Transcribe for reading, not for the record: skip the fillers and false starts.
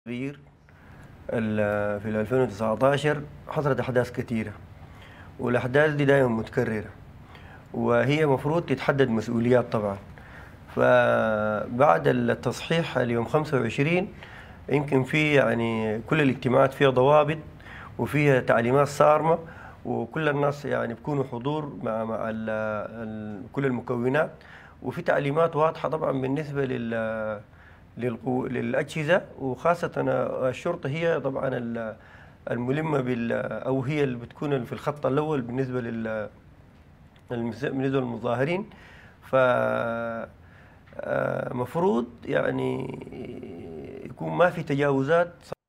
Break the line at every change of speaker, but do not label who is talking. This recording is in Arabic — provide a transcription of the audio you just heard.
كبير. في 2019 حصلت أحداث كثيرة، والأحداث دي دائما متكررة، وهي مفروض تتحدد مسؤوليات طبعا. فبعد التصحيح اليوم 25 يمكن في كل الاجتماعات فيها ضوابط وفيها تعليمات صارمة، وكل الناس بيكونوا حضور مع كل المكونات، وفي تعليمات واضحة طبعا بالنسبة للأجهزة، وخاصة الشرطة هي طبعا الملمة أو هي اللي بتكون في الخط الأول بالنسبة للمظاهرين. ف مفروض يكون ما في تجاوزات.